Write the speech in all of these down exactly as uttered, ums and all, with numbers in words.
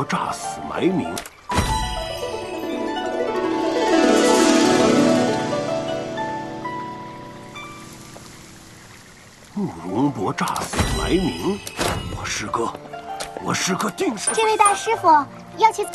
伯诈死埋名。慕容博诈死埋名，我师哥，我师哥定是…… 这位大师傅要去。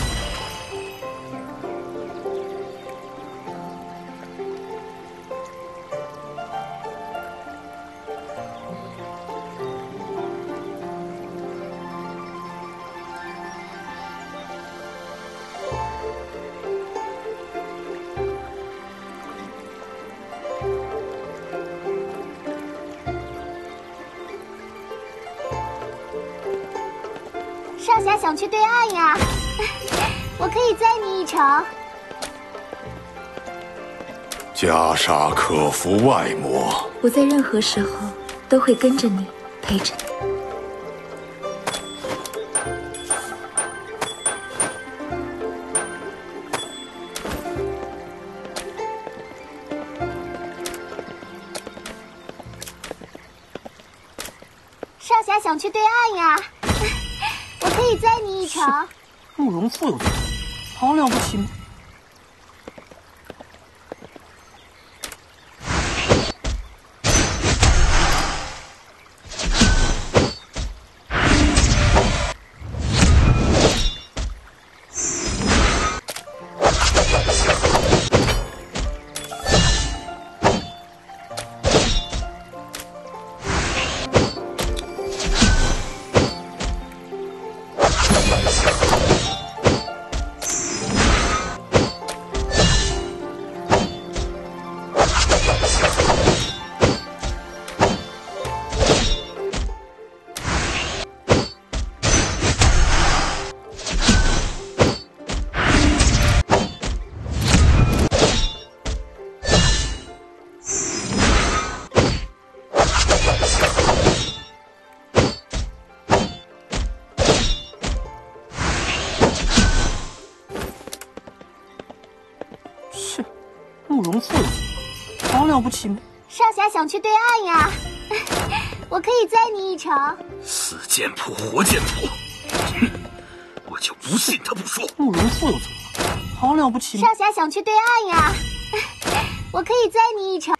少侠想去对岸呀，我可以载你一程。 袈裟可服外魔， 我在任何时候都会跟着你，陪着你。 少侠想去对岸呀。 我可以载你一程。 慕容复又怎么？好了不起吗？是，慕容复又怎么？好了不起吗？ 少侠想去对岸呀，我可以载你一程。 死剑谱，活剑谱，哼！我就不信他不说。 慕容复又怎么？好了不起吗？ 少侠想去对岸呀，我可以载你一程。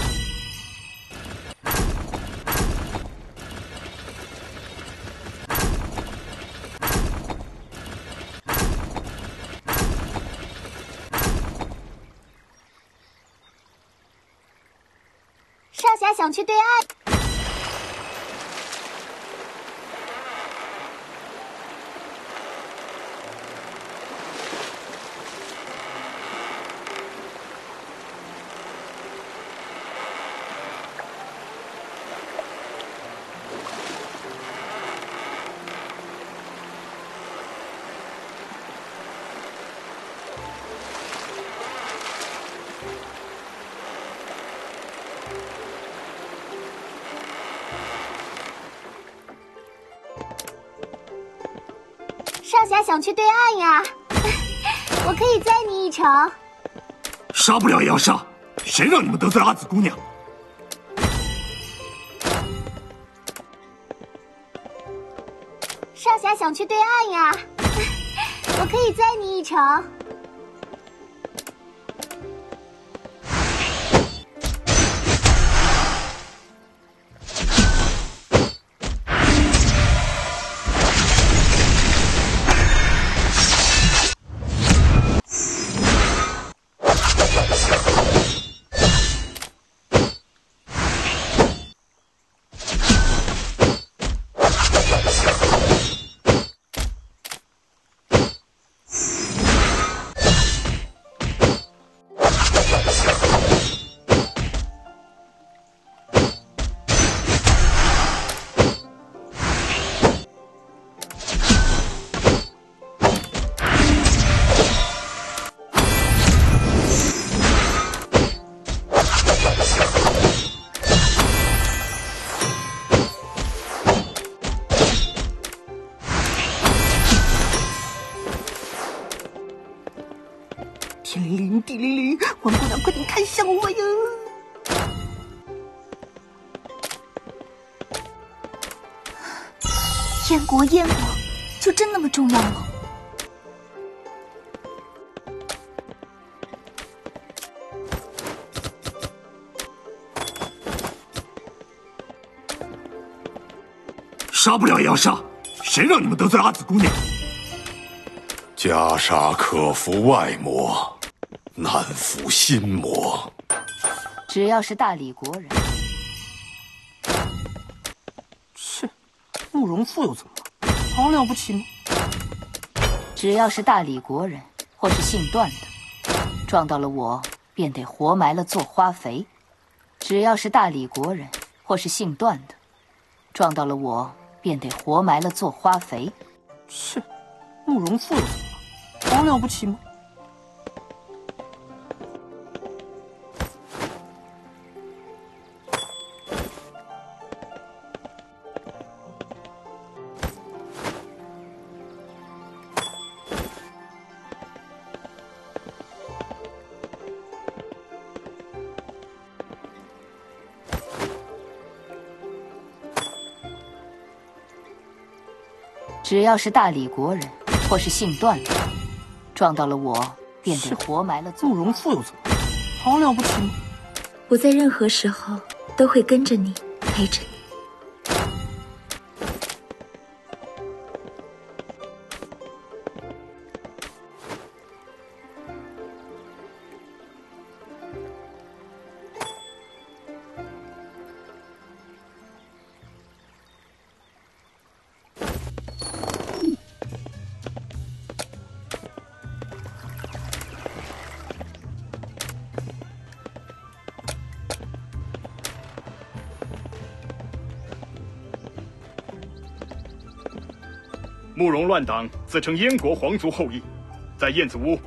少侠想去对岸。少侠想去对岸呀，我可以载你一程。 杀不了也要杀，谁让你们得罪阿紫姑娘？ 少侠想去对岸呀，我可以载你一程。 天灵灵，地灵灵，王姑娘快点看向我呀！ 燕国，燕国，就就真那么重要吗？ 杀不了也要杀，谁让你们得罪阿紫姑娘？ 袈裟可服外魔，难服心魔。 只要是大理国人， 切，慕容复又怎么了？好了不起吗？ 只要是大理国人或是姓段的，撞到了我，便得活埋了做花肥。只要是大理国人或是姓段的，撞到了我，便得活埋了做花肥。 切，慕容复又怎么了？好了不起吗？ 只要是大理国人或是姓段的，撞到了我，便得活埋了做。 慕容复又怎么了？好了不起吗？ 我在任何时候都会跟着你，陪着你。 慕容乱党自称燕国皇族后裔，在燕子屋。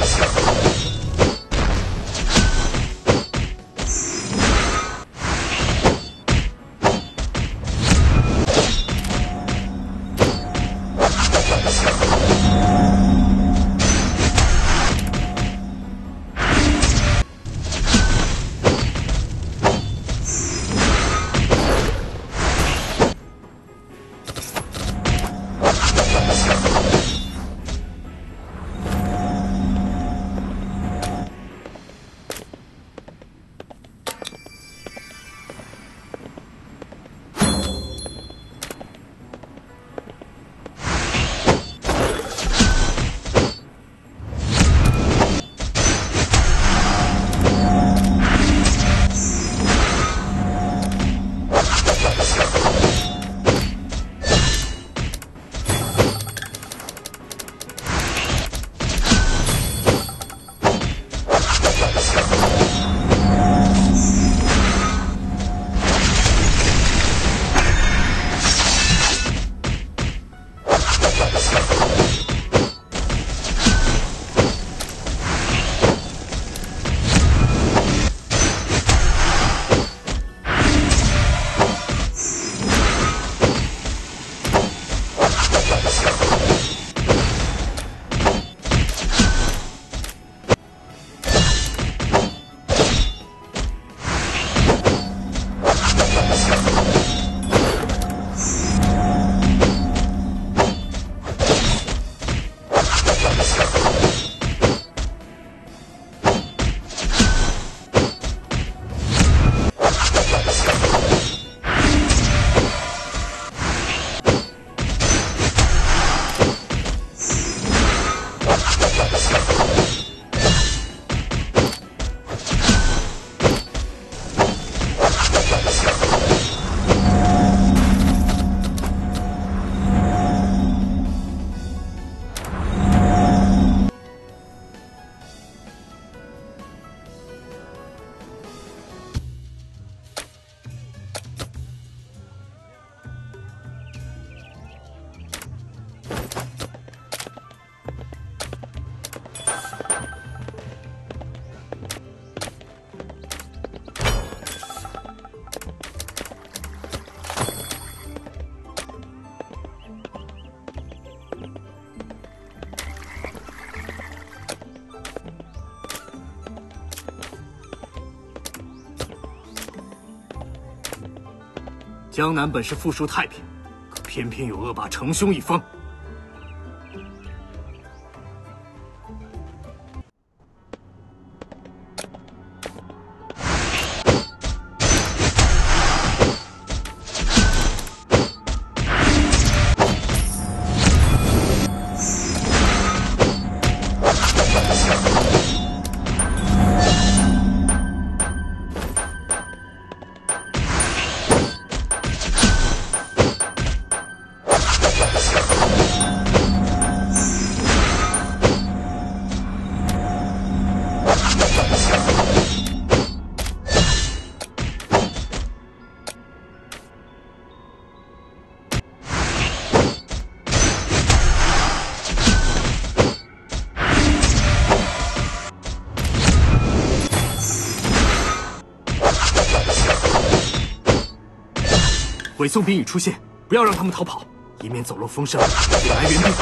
江南本是富庶太平，可偏偏有恶霸成凶一方。尾送兵已出现，不要让他们逃跑，以免走漏风声，引来援兵。